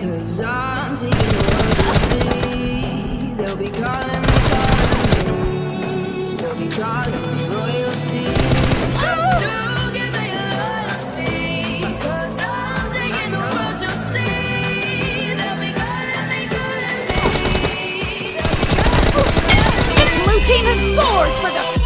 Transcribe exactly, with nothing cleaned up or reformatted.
Cause I'm taking the world to see. They'll be calling me, calling me. They'll be calling me royalty. Do give me loyalty. Cause I'm taking the world to see. They'll be calling me, calling me. They'll be calling me. The blue team has scored for the